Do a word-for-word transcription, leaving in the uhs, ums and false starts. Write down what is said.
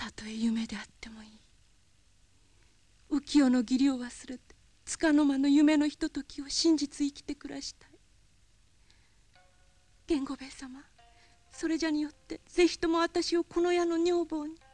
たとえ夢であってもいい。浮世の義理を忘れて束の間の夢のひとときを真実生きて暮らしたい。源吾兵衛様、それじゃによってぜひとも私をこの家の女房に。